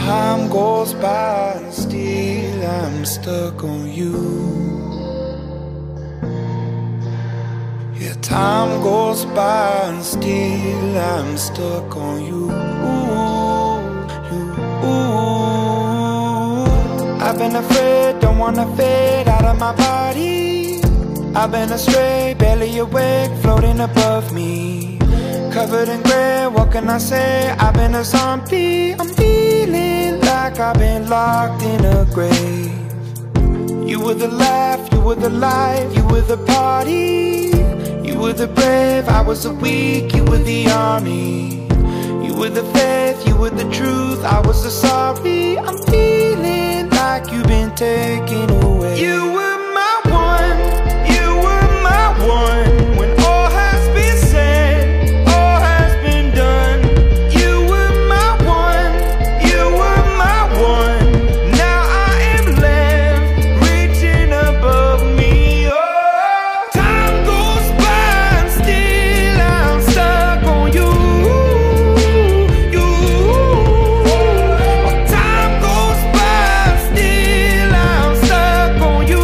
Time goes by and still I'm stuck on you. Yeah, time goes by and still I'm stuck on you. I've been afraid, don't wanna fade out of my body. I've been astray, barely awake, floating above me. Covered in grey, what can I say? I've been a zombie. I'm feeling like I've been locked in a grave. You were the laugh, you were the life, you were the party. You were the brave, I was the weak, you were the army. You were the faith, you were the truth, I was the sorry. I'm feeling like you've been taken away. You were my one, you were my one. When all has been said, all has been done. You were my one, you were my one. Now I am left reaching above me. Oh, time goes by and still I'm stuck on you. Time goes by and still I'm stuck on you.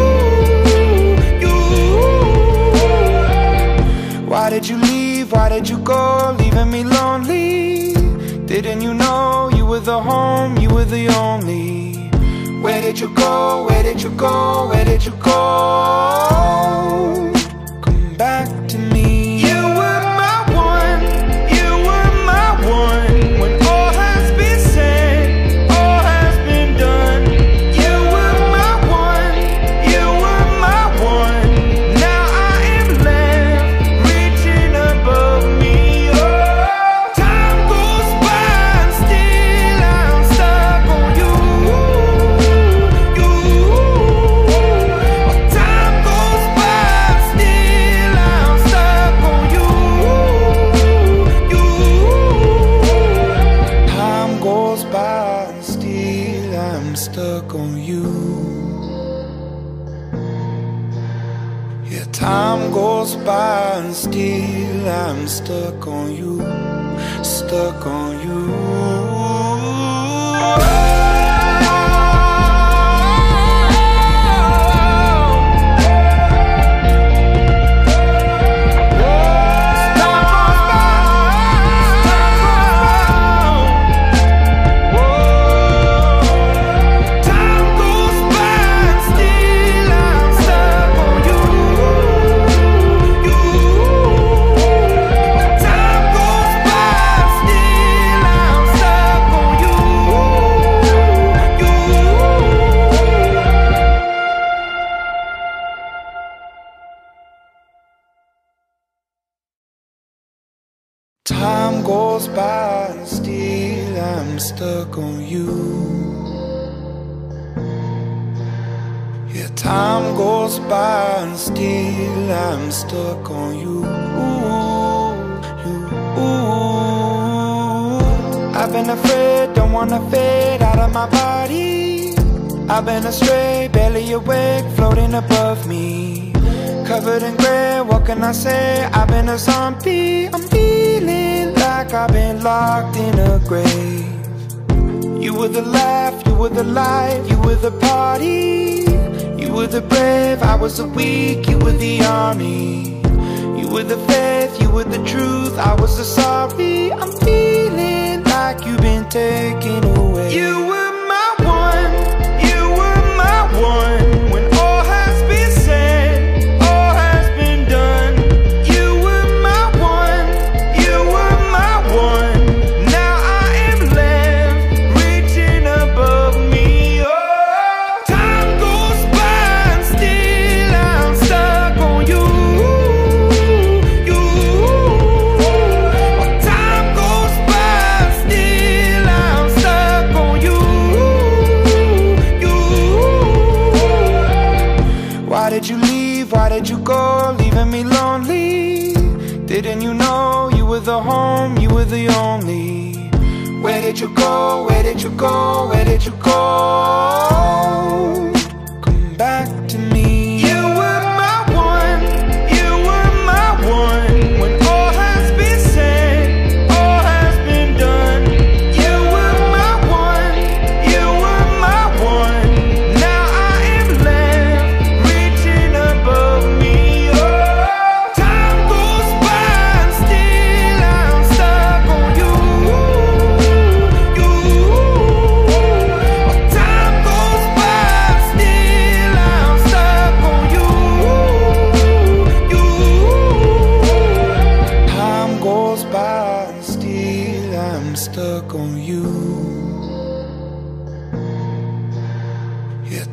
Why did you leave? Why did you go? Leaving me lonely. Didn't you know you were the home? You were the only. Where did you go? Where did you go? Where did you go? Come back to me. You were my one, you were my one. When all has been said, all has been done. You were my one, you were my one. Now I am left reaching above me. Oh, time goes by and still I'm stuck on you. Time goes by and still I'm stuck on you. Time goes by and still I'm stuck on you. Yeah, time goes by and still I'm stuck on you. Stuck on you. Time goes by and still I'm stuck on you. Yeah, time goes by and still I'm stuck on you. I've been afraid, don't wanna fade out of my body. I've been astray, barely awake, floating above me. Covered in grey, what can I say? I've been a zombie. I'm feeling like I've been locked in a grave. You were the laugh, you were the life, you were the party. You were the brave, I was the weak, you were the army. You were the faith, you were the truth, I was the sorry. I'm feeling like you've been taken away. You were my one, you were my one. When all has been said, all has been done. You were my one, you were my one. Now I am left reaching above me. Oh, time goes by and still I'm stuck on you. Time goes by and still I'm stuck on you. Why did you leave? Why did you go? Leaving me lonely. Didn't you know you were the home? You were the only. Where did you go? Where did you go? Where did you go? Come back to me. You were my one, you were my one. When all has been said, all has been done. You were my one,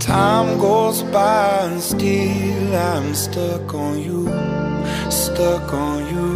Time goes by and still I'm stuck on you, stuck on you.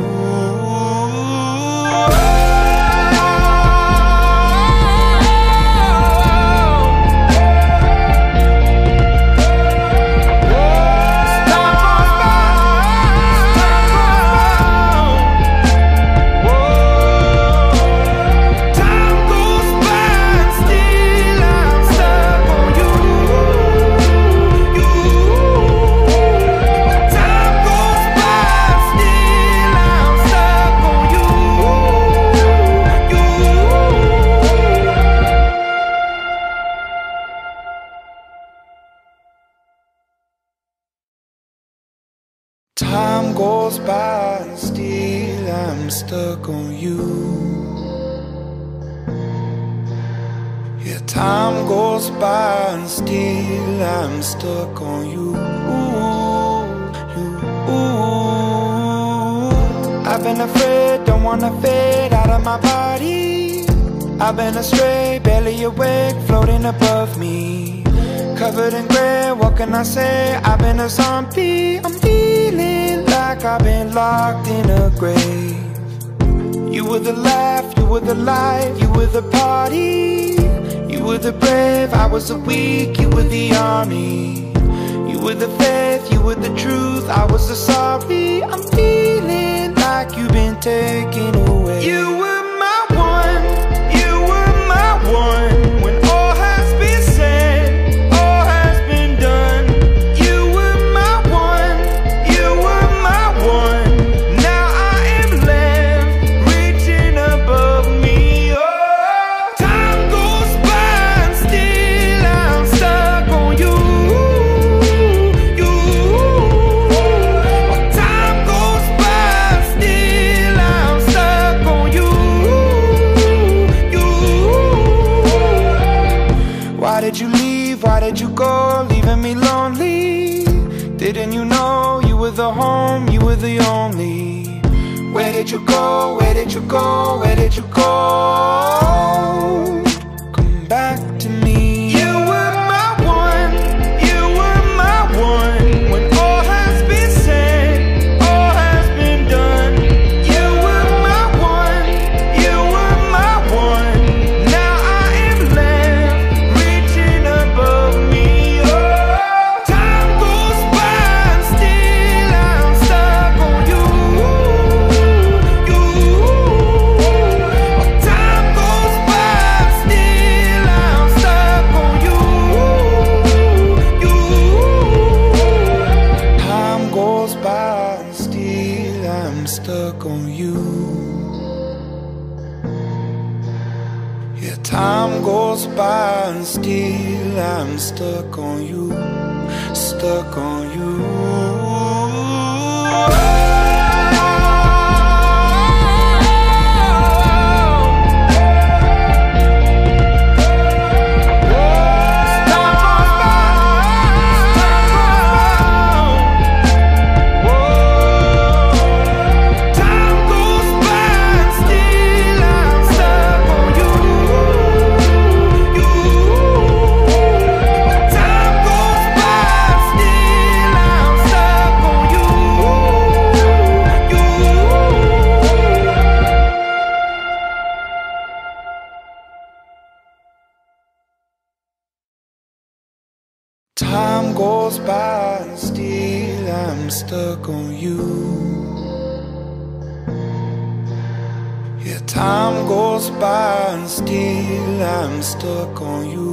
Time goes by and still I'm stuck on you. Yeah, time goes by and still I'm stuck on you. I've been afraid, don't wanna fade out of my body. I've been astray, barely awake, floating above me. Covered in grey, what can I say? I've been a zombie. I'm feeling like I've been locked in a grave. You were the laugh, you were the light, you were the party. You were the brave, I was the weak, you were the army. You were the faith, you were the truth, I was the sorry. I'm feeling like you've been taken away. You were my one, you were my one. When all has been said, all has been done. You were my one, you were my one. Now I am left reaching above me. Oh, time goes by and still I'm stuck on you. Time goes by and still I'm stuck on you. Why did you leave? Why did you go? Leaving me lonely. Didn't you know you were the home? You were the only. Where did you go? Where did you go? Where did you go? Come back to me. You were my one, you were my one. When all has been said, all has been done. You were my one, you were my one. Now I am left reaching above me. Oh, time goes by and still I'm stuck on you. Time goes by and still I'm stuck on you. Time goes by and still I'm stuck on you. Yeah, time goes by and still I'm stuck on you, stuck on you. Time goes by and still I'm stuck on you. Time goes by and still I'm stuck on you. Time goes by and still I'm stuck on you. Yeah, time goes by and still I'm stuck on you.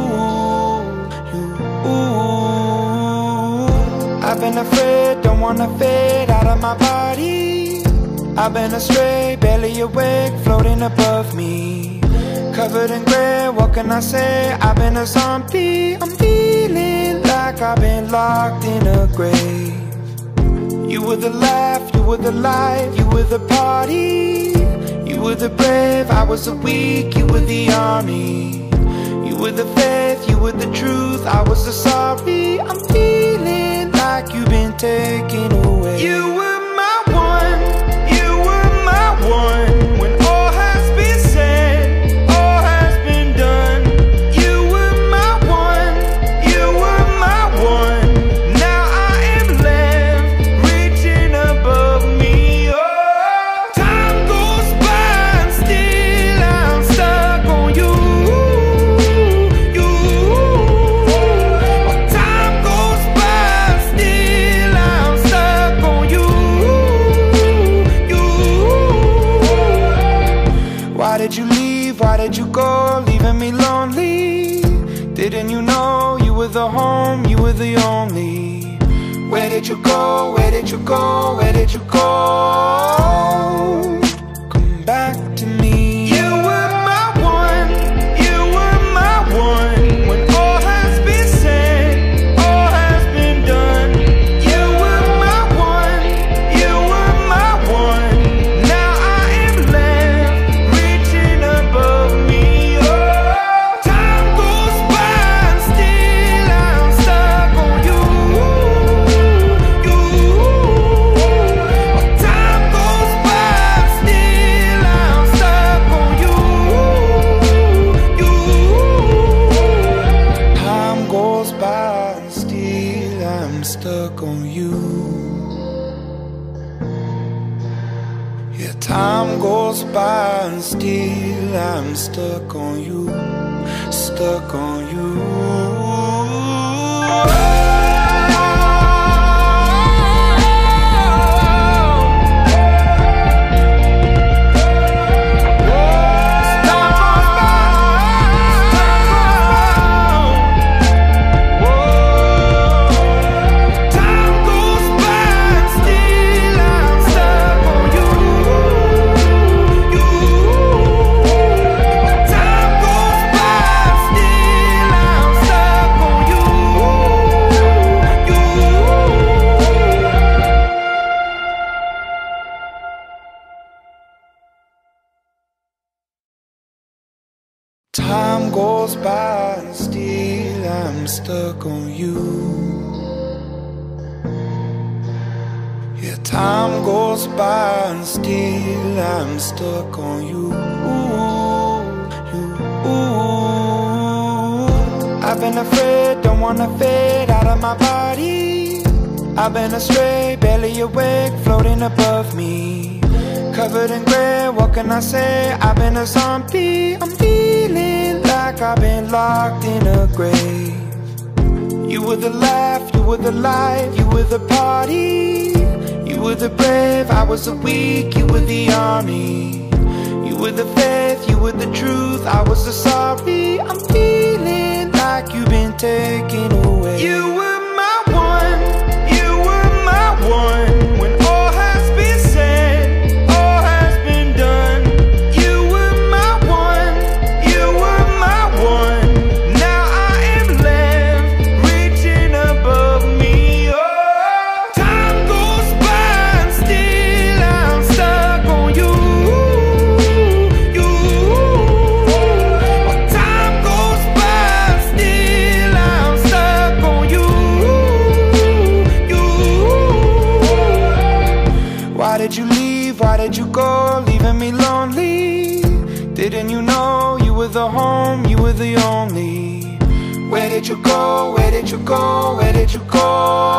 I've been afraid, don't wanna fade out of my body. I've been astray, barely awake, floating above me. Covered in grey, what can I say? I've been a zombie. I'm feeling like I've been locked in a grave. You were the laugh, you were the light, you were the party. You were the brave, I was the weak, you were the army. You were the faith, you were the truth, I was the sorry. I'm feeling like you've been taken away. You were my one, you were my one. When all has been said, all has been done. You were my one, you were were the home, you were the only. Where did you go, where did you go, where did you go? Come back to me. You were my one, you were my one. When all has been said, all has been done. You were my one, you were my one. Now I am left reaching above me. Oh, time goes by and still I'm stuck on you. Time goes by and still I'm stuck on you. Time goes by and still I'm stuck on you. Yeah, time goes by and still I'm stuck on you. Stuck on you. Time goes by and still I'm stuck on you. Yeah, time goes by and still I'm stuck on you. I've been afraid, don't wanna fade out of my body. I've been astray, barely awake, floating above me. Covered in grey, what can I say? I've been a zombie. I'm feeling like I've been locked in a grave. You were the laugh, you were the light, you were the party. You were the brave, I was the weak, you were the army. You were the faith, you were the truth, I was the sorry. I'm feeling like you've been taken away. You were my one, you were my one. When all has been said, all has been done. You were my one, you were my one. Now I am left reaching above me. Oh, time goes by and still I'm stuck on you. Time goes by and still I'm stuck on you. Why did you leave? Why did you go? Leaving me lonely. Didn't you know you were the home? You were the only. Where did you go? Where did you go? Where did you go?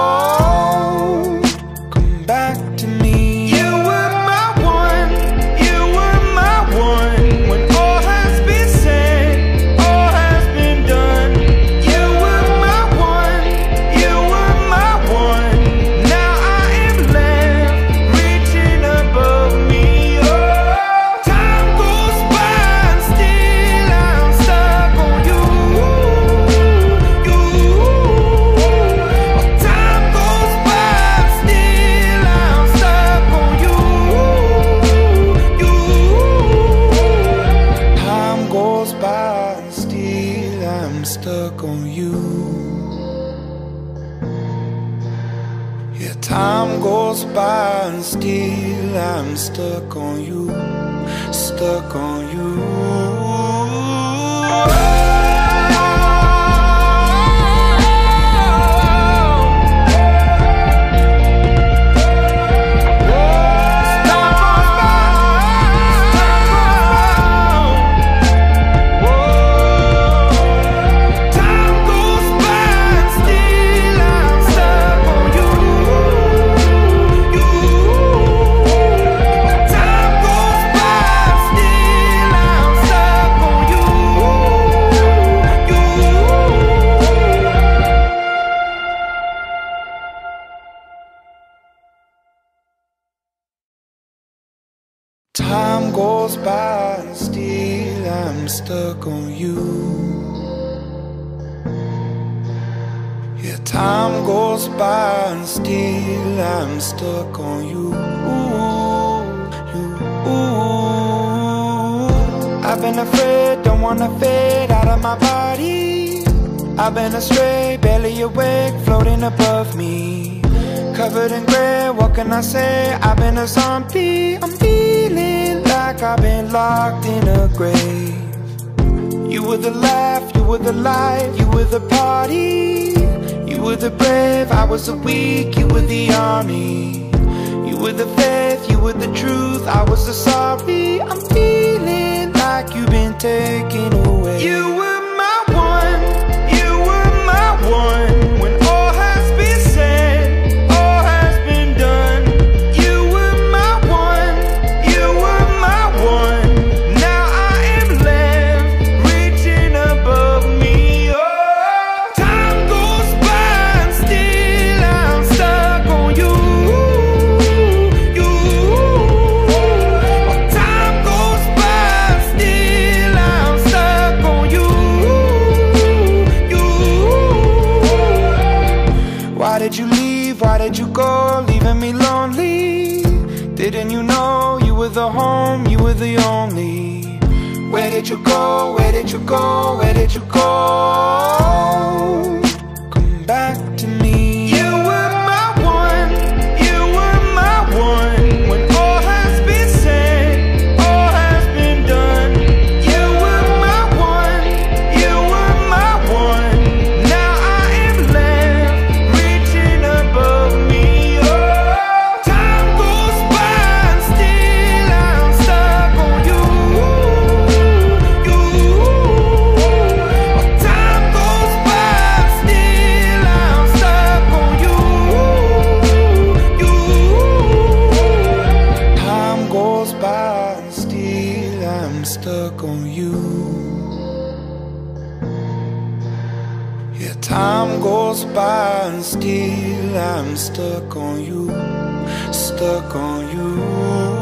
Come back to me. You were my one, you were my one. When all has been said, all has been done. You were my one, you were my one. Now I am left reaching above me. Oh, time goes by and still I'm stuck on you. Time goes by and still I'm stuck on you. Time goes by and still I'm stuck on you. Yeah, time goes by and still I'm stuck on you. Stuck on you. Time goes by and still I'm stuck on you. Time goes by and still I'm stuck on you. I've been afraid, don't wanna fade out of my body. I've been astray, barely awake, floating above me. Covered in grey, what can I say? I've been a zombie. I'm feeling like I've been locked in a grave. You were the laugh, you were the light, you were the party. You were the brave, I was the weak, you were the army. You were the faith, you were the truth, I was the sorry. I'm feeling like you've been taken away. You were my one, you were my one. When all has been said, all has been done. You were my one, you were my one. Now I am left reaching above me. Oh, time goes by and still I'm stuck on you. Time goes by and still I'm stuck on you. Why did you leave? Why did you go? Leaving me lonely. Didn't you know you were the home? You were the only. Where did you go? Where did you go? Where did you go? Come back to me. You were my one, you were my one. When all has been said, all has been done. You were my one, you were my one. Now I am left reaching above me. Oh, time goes by and still I'm stuck on you. Time goes by and still I'm stuck on you. Time goes by and still I'm stuck on you. Yeah, time goes by and still I'm stuck on you. Stuck on you.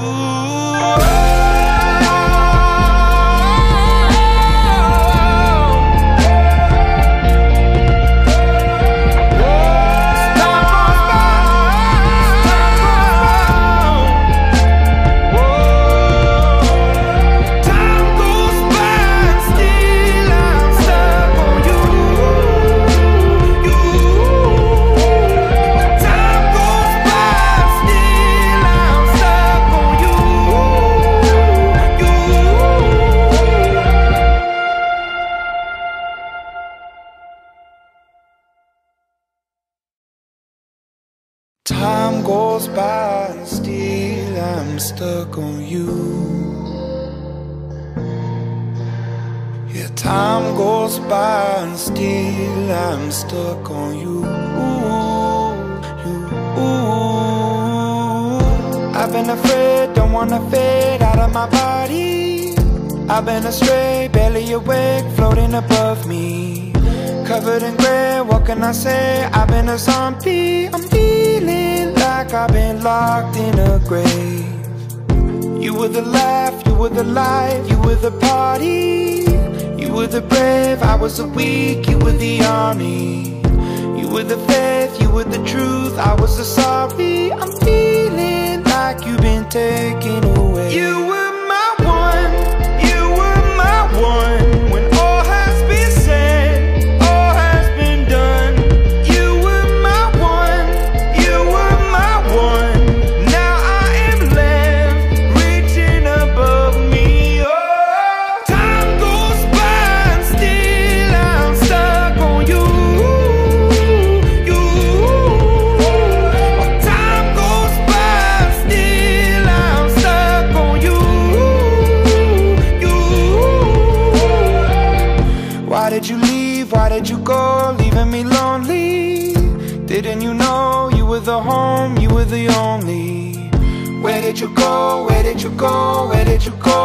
Time goes by and still I'm stuck on you. Yeah, time goes by and still I'm stuck on you. I've been afraid, don't wanna fade out of my body. I've been astray, barely awake, floating above me. Covered in grey, what can I say? I've been a zombie. I'm feeling like I've been locked in a grave. You were the laugh, you were the light, you were the party. You were the brave, I was the weak, you were the army. You were the faith, you were the truth, I was the sorry. I'm feeling like you've been taken away. You were my one, you were my one. When all has been said, all has been done. You were my one, you were my one. Now I am left reaching above me. Oh, time goes by and still I'm stuck on you. Time goes by and still I'm stuck on you. Why did you leave? Why did you go? Leaving me lonely. Didn't you know you were the home? You were the only. Where did you go? Where did you go? Where did you go?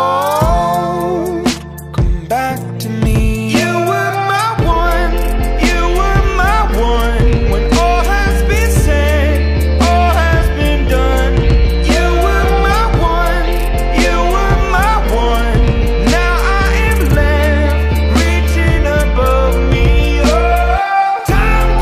Come back to me. You were my one, you were my one. When all has been said, all has been done. You were my one, you were my one. Now I am left reaching above me. Oh, time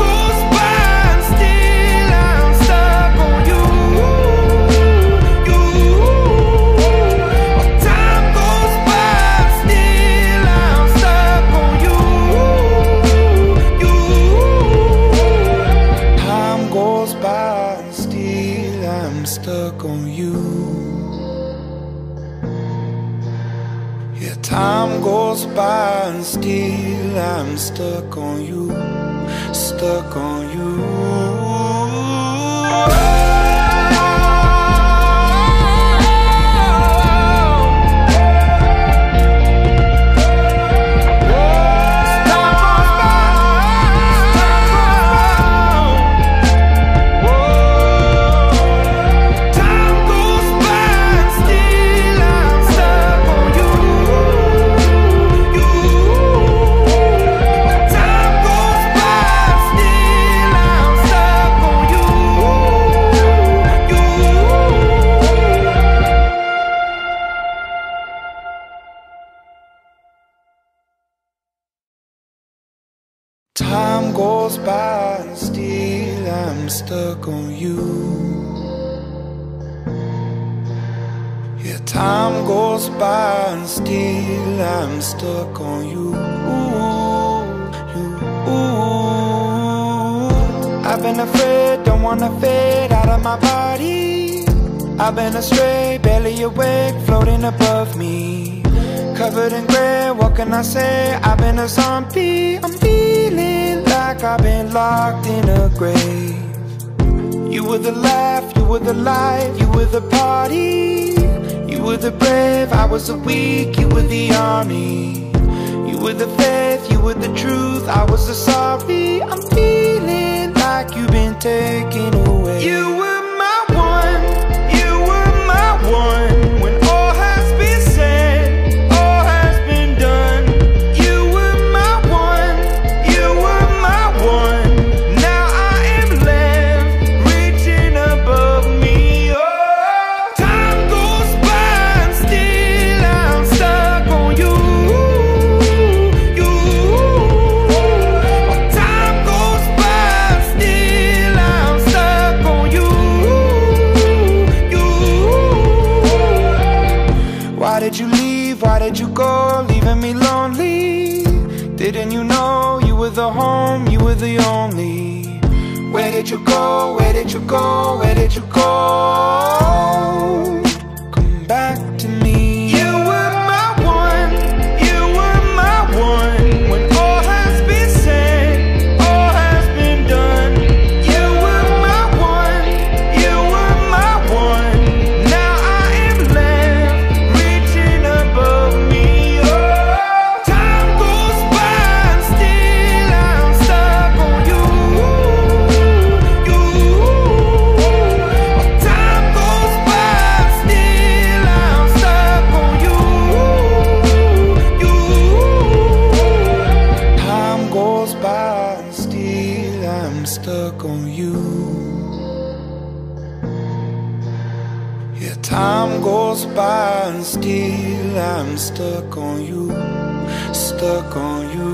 by and still I'm stuck on you, stuck on you. Time goes by and still I'm stuck on you. Yeah, time goes by and still I'm stuck on you. I've been afraid, don't wanna fade out of my body. I've been astray, barely awake, floating above me. Covered in grey, what can I say? I've been a zombie. I'm feeling like I've been locked in a grave. You were the laugh, you were the light, you were the party. You were the brave, I was the weak, you were the army. You were the faith, you were the truth, I was the sorry. I'm feeling like you've been taken away. You were my one, you were my one. When all has been said, all has been done. You were my one, you were my one. Now I am left reaching above me. Oh, time goes by and still I'm stuck on you. Time goes by and still I'm stuck on you. Why did you leave? Why did you go? Leaving me lonely. Didn't you know you were the home? You were the only. Where did you go? Where did you go? Where did you go? Come back to me. You were my one, you were my one. When all has been said, all has been done. You were my one, you were my one. Now I am left reaching above me. Oh, time goes by and still I'm stuck on you. Time goes by and still I'm stuck on you. Time goes by and still I'm stuck on you. Yeah, time goes by and still I'm stuck on you, stuck on you.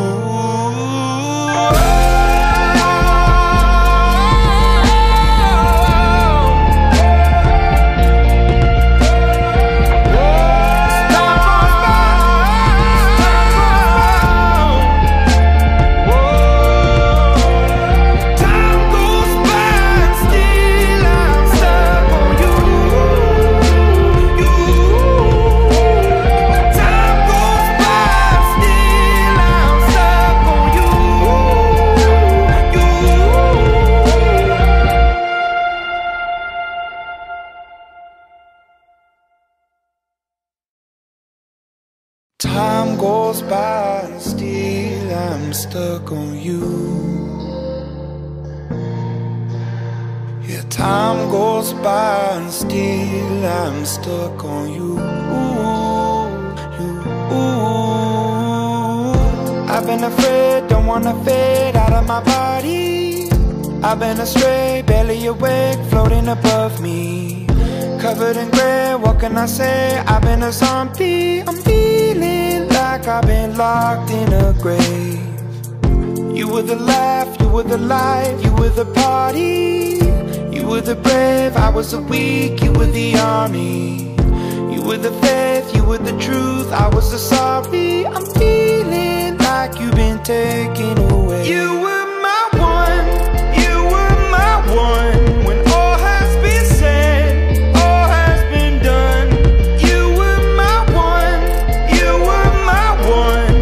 Time goes by and still I'm stuck on you. Time goes by and still I'm stuck on you. Time goes by and still I'm stuck on you. Yeah, time goes by and still I'm stuck on you. I've been afraid, don't wanna fade out of my body. I've been astray, barely awake, floating above me. Covered in grey, what can I say? I've been a zombie. I'm feeling like I've been locked in a grave. You were the laugh, you were the light, you were the party. You were the brave, I was the weak, you were the army. You were the faith, you were the truth, I was the sorry. I'm feeling like you've been taken away. You were my one, you were my one. When all has been said, all has been done. You were my one, you were my one.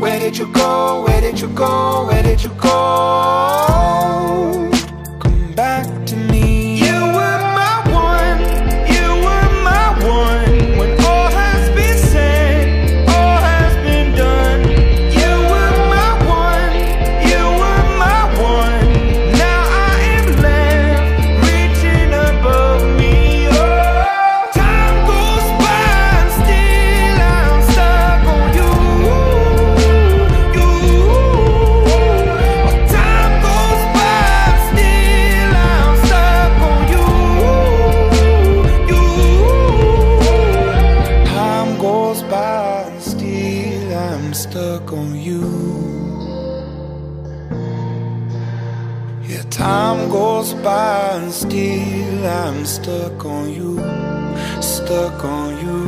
Where did you go? Where did you go? Where did you go? Come back to me. You were my one, you were my one. When all has been said, all has been done. You were my one, you were my one. Now I am left reaching above me. Oh, time goes by and still I'm stuck on you. Time goes by and still I'm stuck on you. Time goes by and still I'm stuck on you. Yeah, time goes by and still I'm stuck on you. Stuck on you.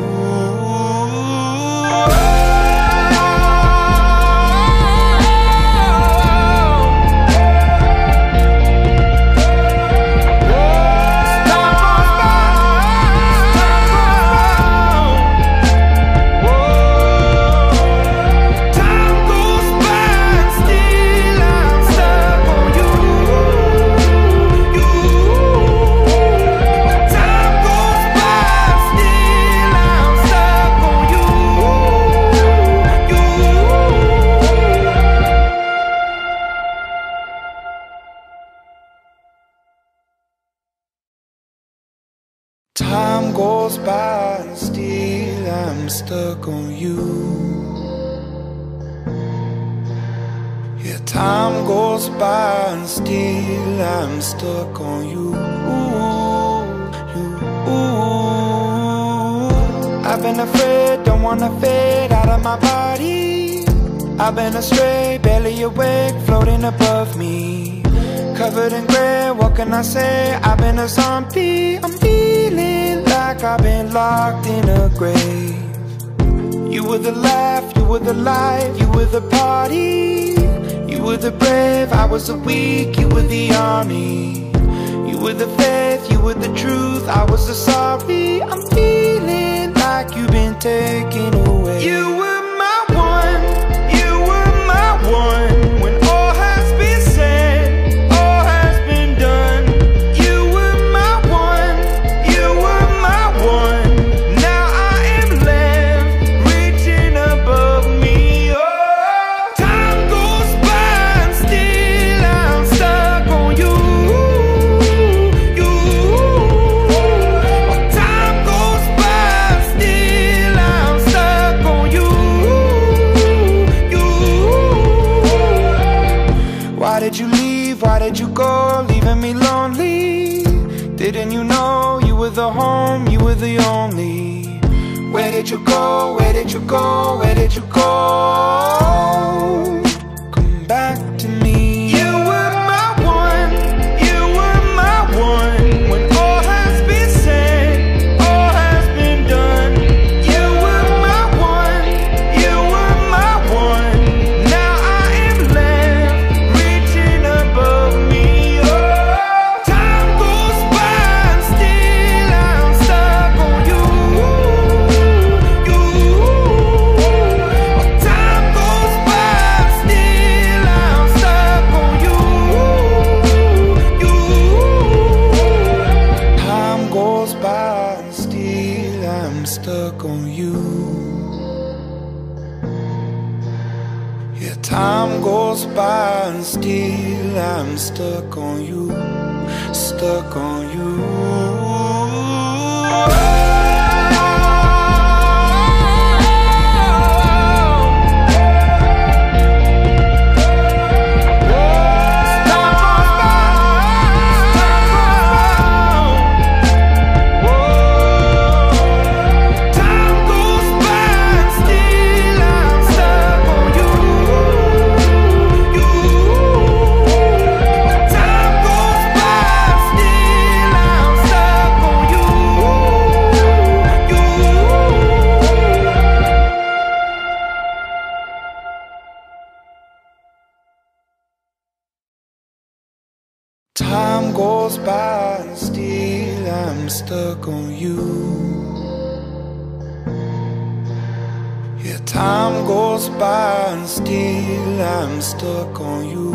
Time goes by and still I'm stuck on you. Yeah, time goes by and still I'm stuck on you. I've been afraid, don't wanna fade out of my body. I've been astray, barely awake, floating above me. Covered in grey, what can I say? I've been a zombie. I'm feeling like I've been locked in a grave. You were the laugh, you were the light, you were the party. You were the brave, I was the weak, you were the army. You were the faith, you were the truth, I was the sorry. I'm feeling like you've been taken away. You were my one, you were my one. When all has been said, all has been done. You were my one, you were my one. Now I am left reaching above me. Oh, time goes by and still I'm stuck on you. Time goes by and still I'm stuck on you. Why did you leave? Why did you go? Leaving me lonely. Didn't you know you were the home? You were the only. Where did you go? Where did you go? Where did you go? Come back to me. You were my one, you were my one. When all has been said, all has been done. You were my one, you were my one. Now I am left reaching above me. Oh, time goes by and still I'm stuck on you. Time goes by and still I'm stuck on you. Time goes by and still I'm stuck on you. Yeah, time goes by and still I'm stuck on you. Stuck on you. Time goes by and still I'm stuck on you. Time goes by and still I'm stuck on you. Time goes by and still I'm stuck on you. Yeah, Time goes by and still I'm stuck on you.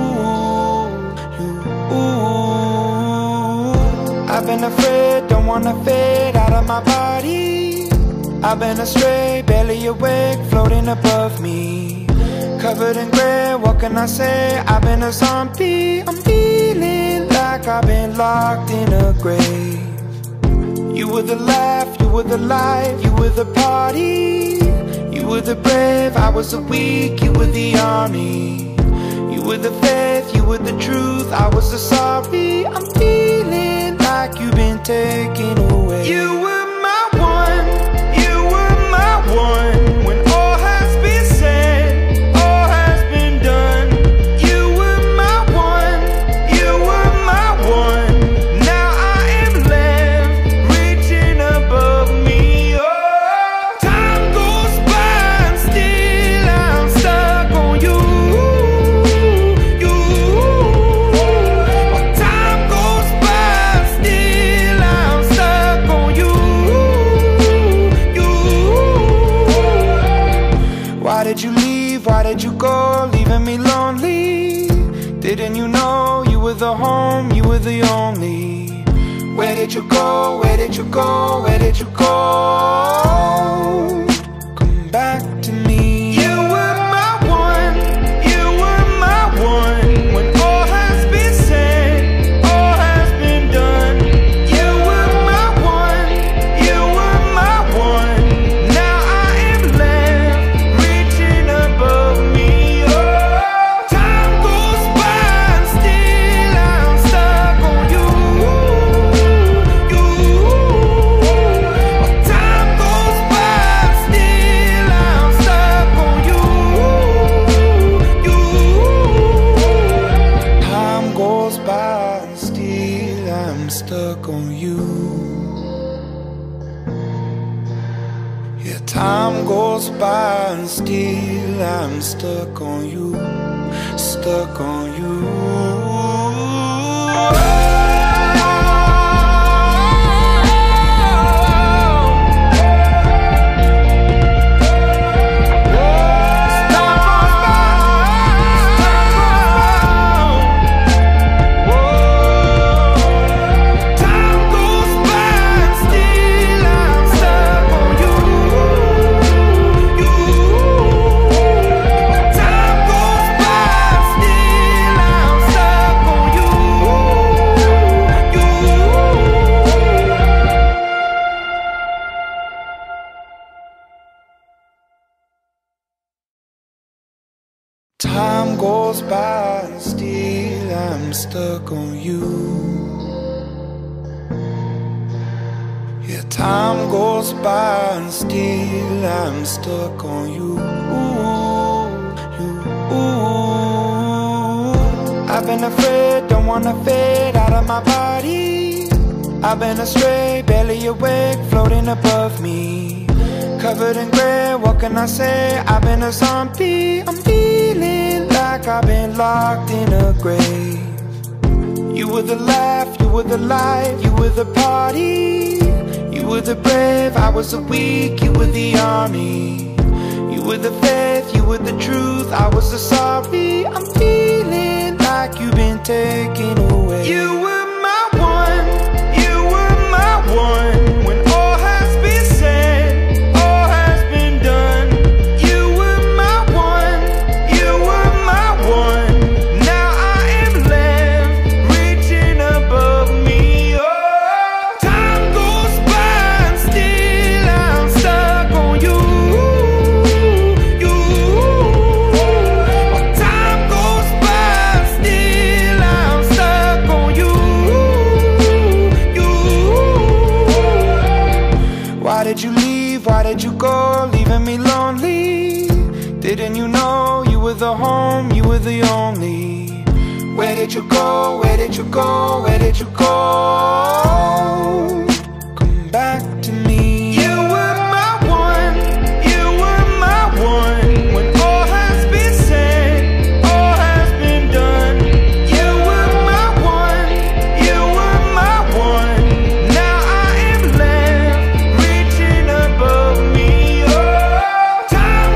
I've been afraid, don't wanna fade out of my body. I've been astray, barely awake, floating above me. Covered in grey, what can I say? I've been a zombie. I'm feeling like I've been locked in a grave. You were the laugh, you were the life, you were the party. You were the brave, I was the weak, you were the army. You were the faith, you were the truth, I was the sorry. I'm feeling like you've been taken away. You were my one, you were my one. When all has been said, all has been done. You were my one, you were my one. Now I am left reaching above me. Oh, time goes by and still I'm stuck on you. Time goes by and still I'm stuck on you. Why did you leave? Why did you go? Leaving me lonely. Didn't you know you were the home? You were the only. Where did you go? Where did you go? Where did you go? Come back to me. You were my one, you were my one. When all has been said, all has been done. You were my one, you were my one. Now I am left reaching above me. Oh, time goes by and still I'm stuck on you. Time goes by and still I'm stuck on you. Time goes by and still I'm stuck on you. Yeah, time goes by and still I'm stuck on you. Stuck on you. Time goes by and still I'm stuck on you. Yeah, time goes by and still I'm stuck on you. I've been afraid, don't wanna fade out of my body. I've been astray, barely awake, floating above me. Covered in grey, what can I say? I've been a zombie. I'm feeling like I've been locked in a grave. You were the laugh, you were the life, you were the party. You were the brave, I was the weak, you were the army. You were the faith, you were the truth, I was the sorry. I'm feeling like you've been taken away. You were my one, you were my one. When all has been said, all has been done. You were my one, you were my one. Now I am left reaching above me. Oh, time goes by and still I'm stuck on you. Time goes by and still I'm stuck on you. Why did you leave? Why did you go? Leaving me lonely. Didn't you know you were the home? You were the only. Where did you go? Where did you go? Where did you go? Come back to me. You were my one, you were my one. When all has been said, all has been done. You were my one, you were my one. Now I am left reaching above me. Oh, time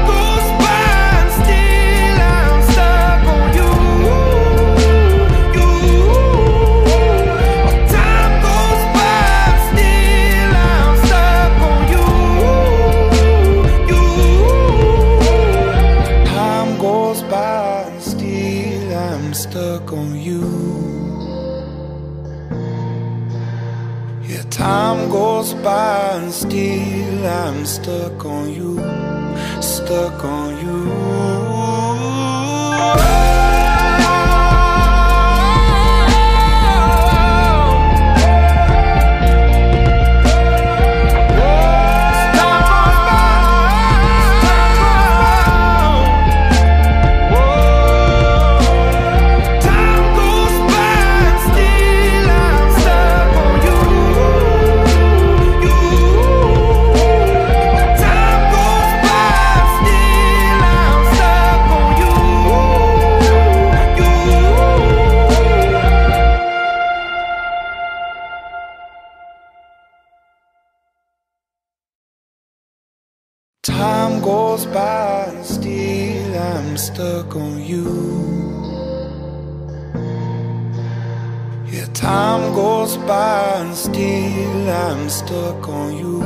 goes by and still I'm stuck on you, stuck on you. Time goes by and still I'm stuck on you. Yeah, time goes by and still I'm stuck on you.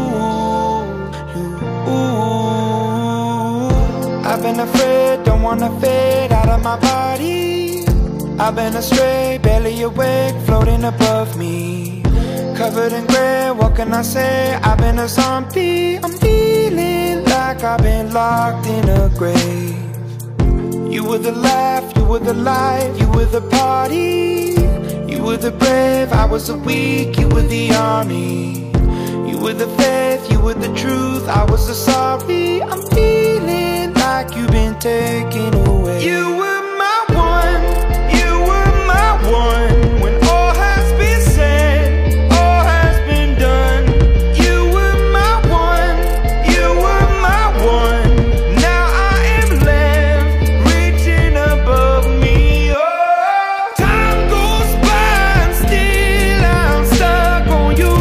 I've been afraid, don't wanna fade out of my body. I've been astray, barely awake, floating above me. Covered in grey, what can I say? I've been a zombie, I'm feeling like I've been locked in a grave. You were the laugh, you were the light, you were the party. You were the brave, I was the weak, you were the army. You were the faith, you were the truth, I was the sorry. I'm feeling like you've been taken away. You were my one, you were my one. When all has been said, all has been done. You were my one, you were my one. Now I am left reaching above me. Oh, time goes by and still I'm stuck on you.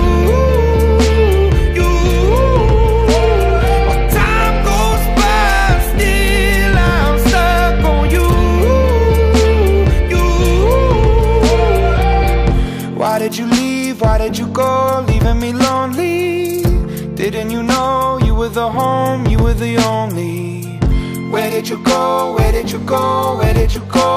Time goes by and still I'm stuck on you. Why did you leave? Why did you go? Leaving me lonely. Didn't you know you were the home? You were the only. Where did you go? Where did you go? Where did you go?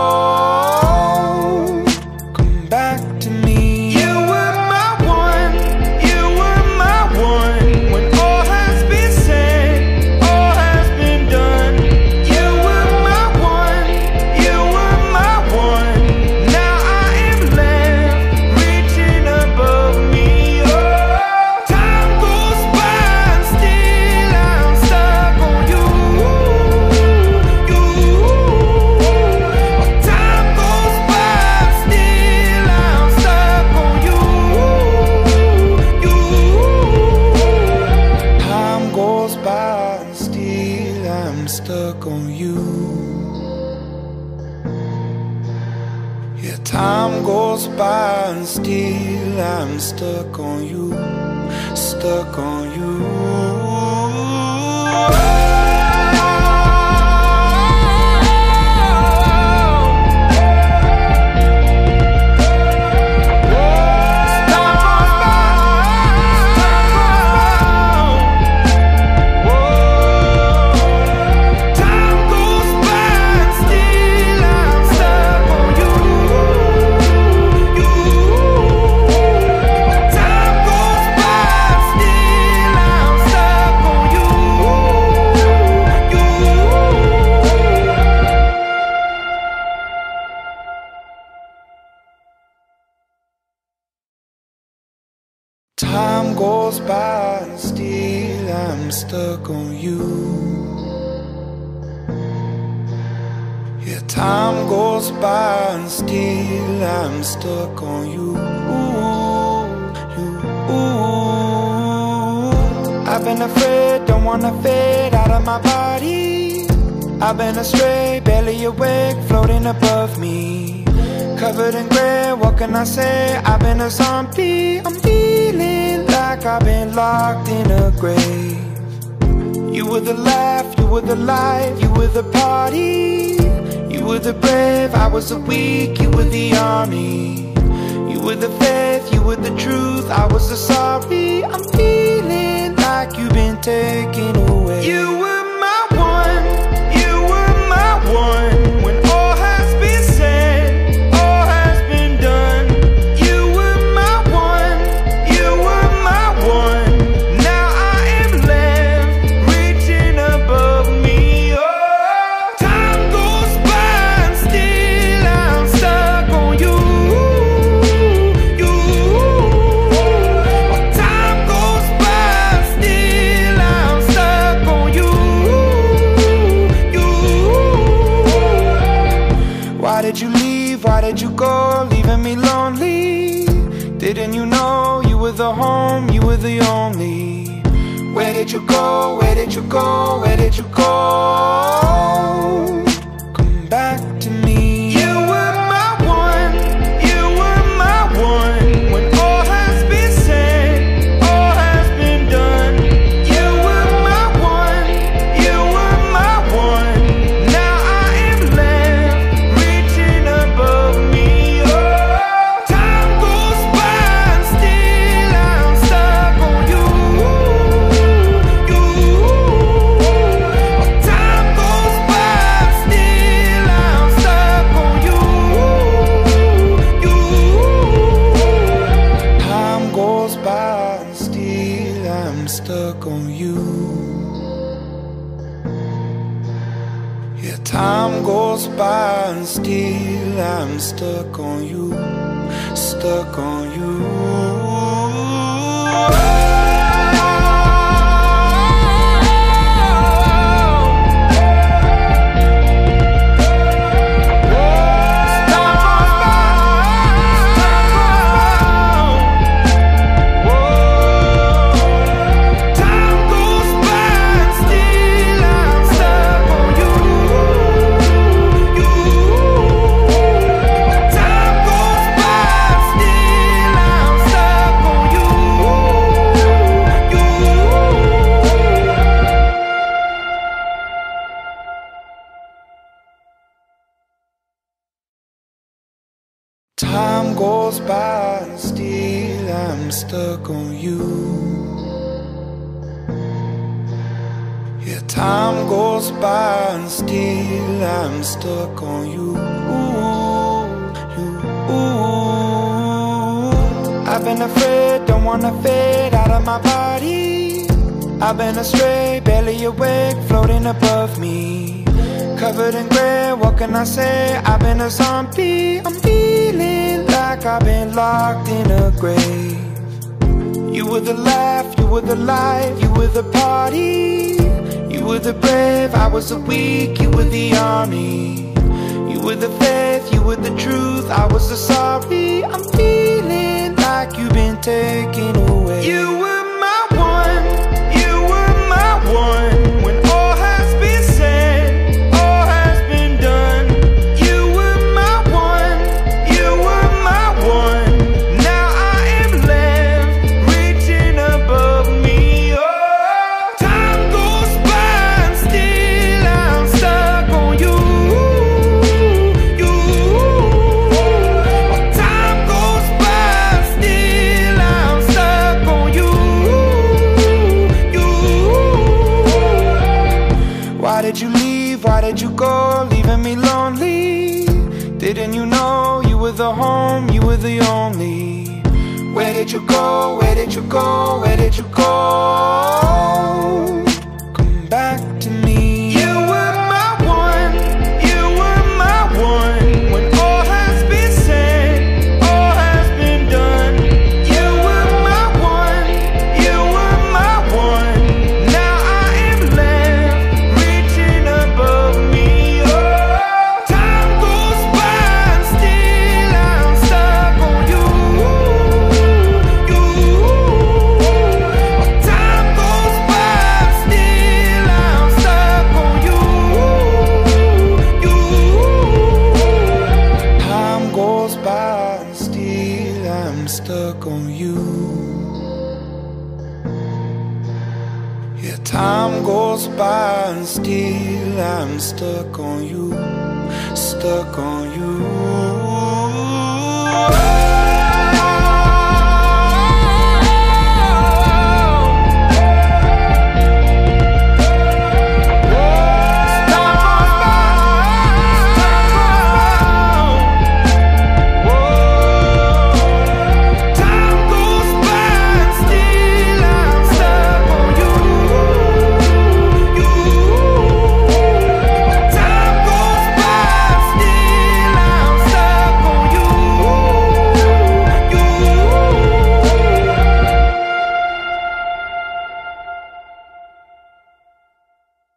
Come back to me. You were my one, you were my one. When all has been said, all has been done. You were my one, you were my one. Now I am left reaching above me. Oh, time goes by and still I'm stuck on you. Time goes by and still I'm stuck on you. Time goes by and still I'm stuck on you. Yeah, time goes by and still I'm stuck on you, stuck on you. Time goes by and still I'm stuck on you. Yeah, time goes by and still I'm stuck on you. I've been afraid, don't wanna fade out of my body. I've been astray, barely awake, floating above me. Covered in grey, what can I say? I've been a zombie, I'm feeling like I've been locked in a grave. You were the laugh, you were the light, you were the party. You were the brave, I was the weak, you were the army. You were the faith, you were the truth, I was the sorry. I'm feeling like you've been taken away. You were my one, you were my one. When all has been said, all has been done. You were my one, you were my one. Why did you go, leaving me lonely? Didn't you know you were the home, you were the only? Where did you go, where did you go, where did you go? Come back to me. You were my one, you were my one. When all has been said, all has been done. You were my one, you were my one. Now I am left, reaching above me. Oh, time goes by and still I'm stuck on you. Time goes by and still I'm stuck on you. Time goes by and still I'm stuck on you. Yeah, time goes by and still I'm stuck on you. Stuck on you. Time goes by and still I'm stuck on you. Yeah, time goes by and still I'm stuck on you. I've been afraid, don't wanna fade out of my body. I've been astray, barely awake, floating above me. Covered in grey, what can I say? I've been a zombie. I'm feeling like I've been locked in a grave. You were the laugh, you were the light, you were the party. You were the brave, I was the weak, you were the army. You were the faith, you were the truth, I was the sorry. I'm feeling like you've been taken away. You were my one, you were my one. When all has been said, all has been done. You were my one, you were my one. Now I am left, reaching above me. Oh, time goes by and still I'm stuck on you. Time goes by and still I'm stuck on you. Why did you leave? Why did you go, leaving me lonely? Didn't you know you were the home, you were the only? Where did you go, where did you go, where did you go? Come back to me. You were my one, you were my one. When all has been said, all has been done. You were my one, you were my one. Now I am left, reaching above me. Oh, time goes by and still I'm stuck on you. Time goes by and still I'm stuck on you. Time goes by and still I'm stuck on you. Yeah, time goes by and still I'm stuck on you. Stuck on you. Time goes by and still I'm stuck on you. Time goes by and still I'm stuck on you.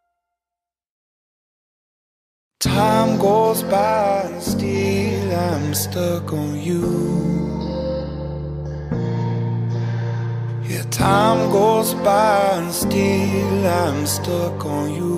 Time goes by and still I'm I'm stuck on you. Yeah, time goes by and still I'm stuck on you.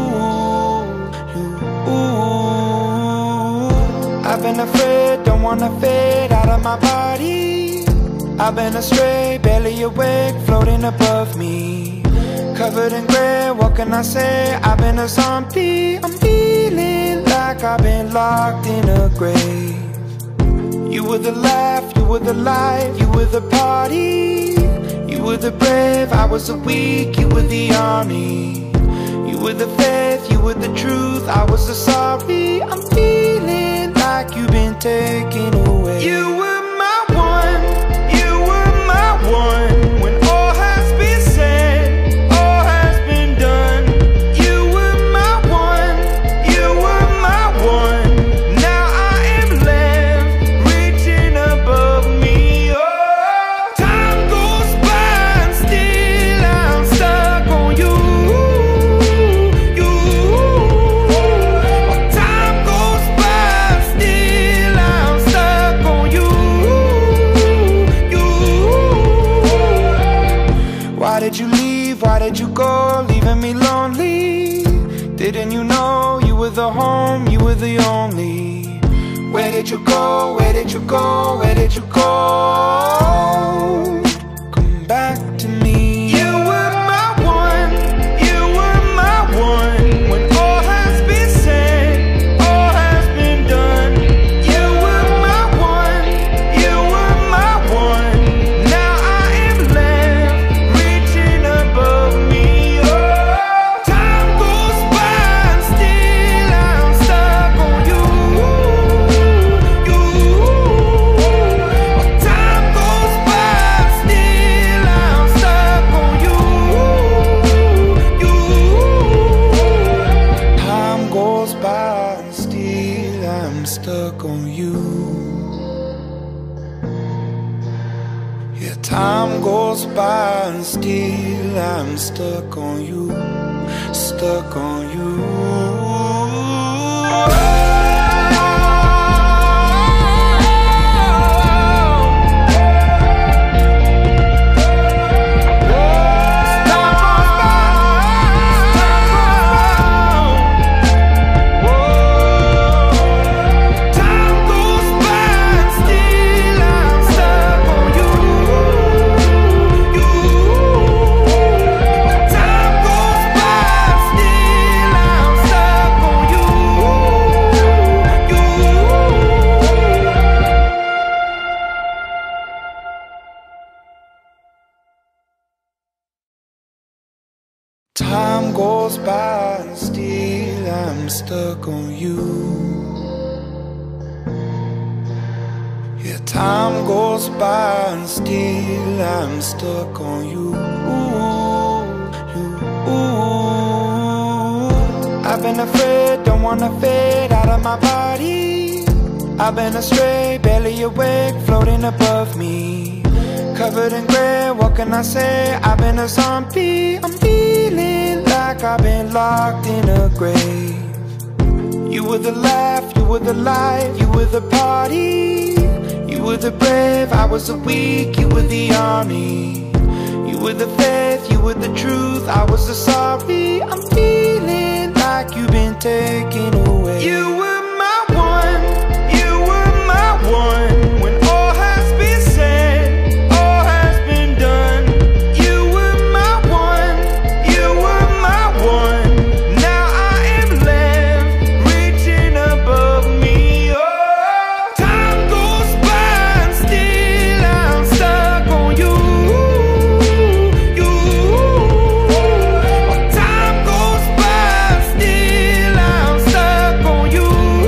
I've been afraid, don't wanna fade out of my body. I've been astray, barely awake, floating above me. Covered in grey, what can I say? I've been a zombie. I'm feeling like I've been locked in a grave. You were the laugh, you were the light, you were the party. You were the brave, I was the weak, you were the army. You were the faith, you were the truth, I was the sorry. I'm feeling like you've been taken away. You were my one, you were my one. When all has been said, all has been done. You were my one, you were my one. Now I am left reaching above me. Oh, time goes by and still I'm stuck on you. Time goes by and still I'm stuck on you. Why did you leave? Why did you go? Leaving me lonely. Didn't you know you were the home? You were the only. Where did you go? Where did you go? Where did you go? Come back to me. You were my one, you were my one. When all has been said, all has been done. You were my one, you were my one. Now I am left reaching above me. Oh, time goes by and still I'm stuck on you. Time goes by and still I'm stuck on you. Time goes by and still I'm stuck on you. Yeah, time goes by and still I'm stuck on you. Stuck on you. Time goes by and still I'm stuck on you. Yeah, time goes by and still I'm stuck on you. I've been afraid, don't wanna fade out of my body. I've been astray, barely awake, floating above me. Covered in grey, what can I say? I've been a zombie. I'm feeling like I've been locked in a grave. You were the laugh, you were the light, you were the party. You were the brave, I was the weak, you were the army. You were the faith, you were the truth, I was the sorry. I'm feeling like you've been taken away. You were my one, you were my one. When all has been said, all has been done. You were my one, you were my one. Now I am left reaching above me. Oh, time goes by and still I'm stuck on you. Time goes by and still I'm stuck on you.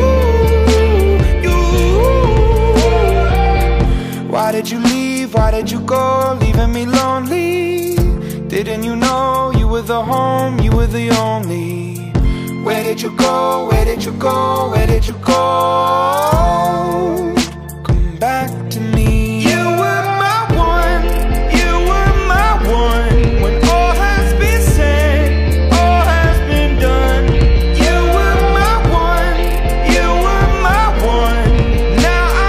Why did you leave? Why did you go? Leaving me lonely. Didn't you know you were the home? You were the only. Where did you go? Where did you go? Where did you go? Come back to me. You were my one, you were my one. When all has been said, all has been done. You were my one, you were my one. Now I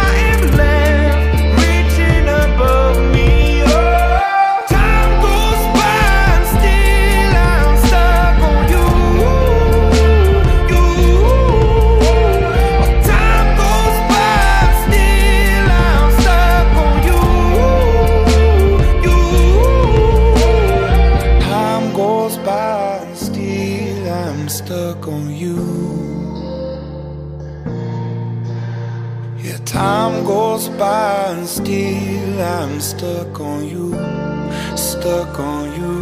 Yeah, time goes by and still I'm stuck on you, stuck on you.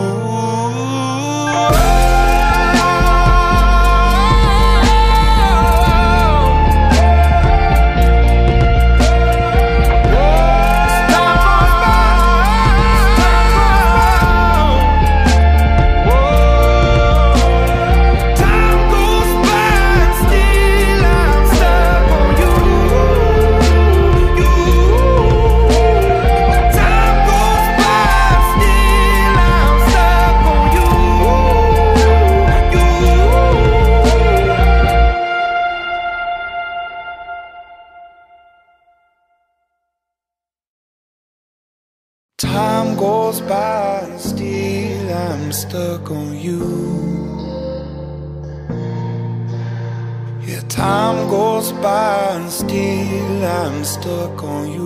Time goes by and still I'm stuck on you. Yeah, time goes by and still I'm stuck on you.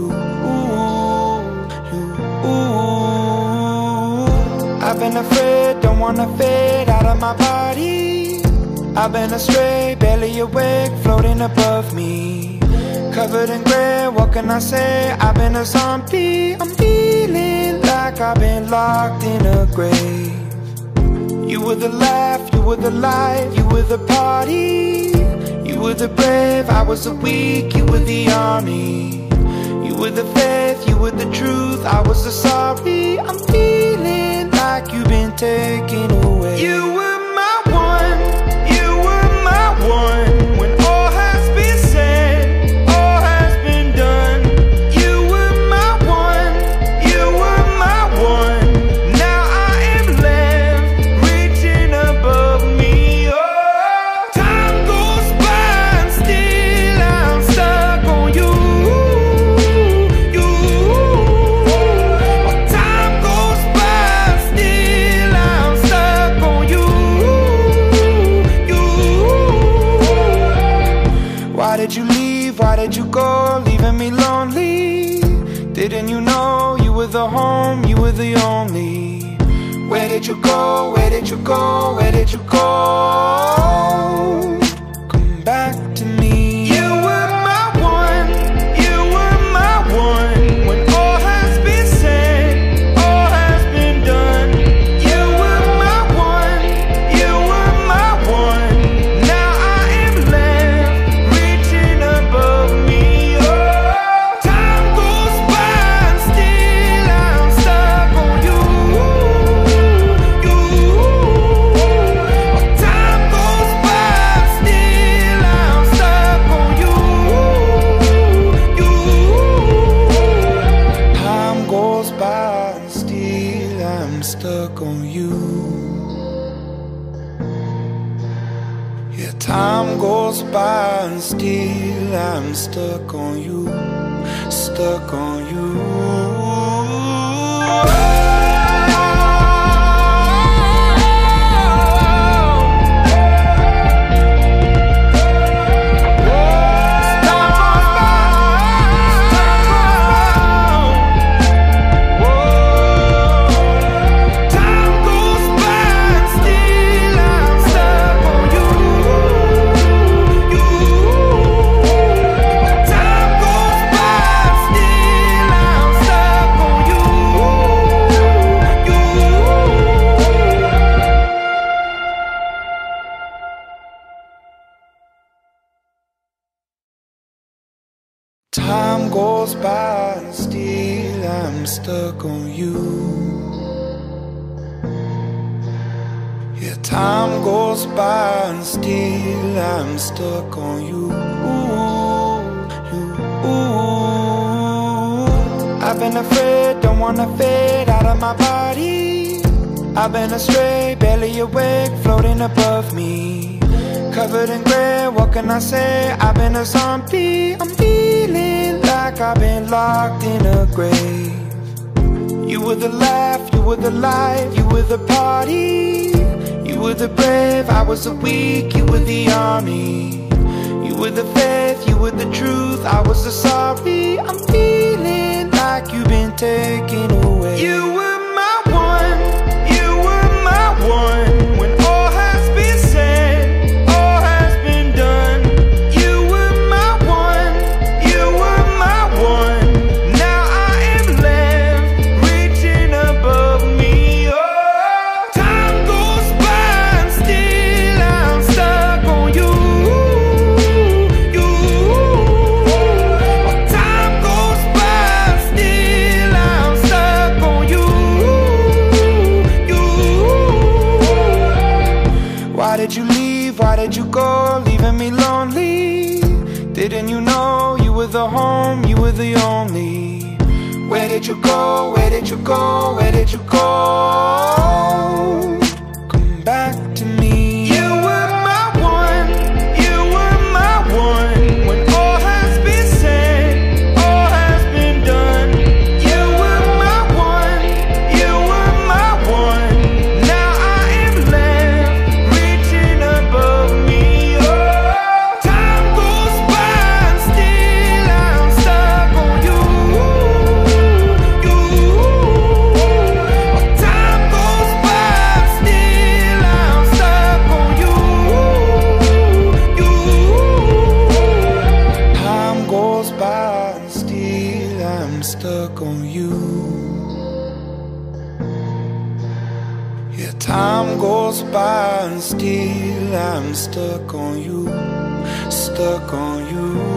I've been afraid, don't wanna fade out of my body. I've been astray, barely awake, floating above me. Covered in grey, what can I say? I've been a zombie, I'm feeling like I've been locked in a grave. You were the laugh, you were the light, you were the party. You were the brave, I was the weak, you were the army. You were the faith, you were the truth, I was the sorry. I'm feeling like you've been taken away. You were my one, you were my one. When all has been said, all has been done. You were my one, you were my one. Now I am left reaching above me. Oh, time goes by and still I'm stuck on you. Time goes by and still I'm stuck on you. Why did you leave? Why did you go? Leaving me lonely. Didn't you know you were the home? You were the only. Where did you go? Where did you go? Where did you go? Come back to me. You were my one, you were my one. When all has been said, all has been done. You were my one, you were my one. Now I am left reaching above me. Oh, time goes by and still I'm stuck on you. Time goes by and still I'm stuck on you. Time goes by and still I'm stuck on you. Yeah, time goes by and still I'm stuck on you, stuck on you. Time goes by and still I'm stuck on you. Yeah, time goes by and still I'm stuck on you. I've been afraid, don't wanna fade out of my body. I've been astray, barely awake, floating above me. Covered in grey, what can I say? I've been a zombie, I'm feeling like I've been locked in a grave. You were the laugh, you were the light, you were the party. You were the brave, I was the weak, you were the army. You were the faith, you were the truth, I was the sorry. I'm feeling like you've been taken away. You were my one, you were my one. When all has been said, all has Didn't you know you were the home, you were the only? Where did you go, where did you go, where did you go? Come back to me. You were my one, you were my one. When all has been said, all has been done. You were my one, you were my one. Now I am left reaching above me. Oh, time goes by and still I'm stuck on you. Time goes by and still I'm stuck on you. Time goes by and still I'm stuck on you. Yeah, time goes by and still I'm stuck on you, stuck on you.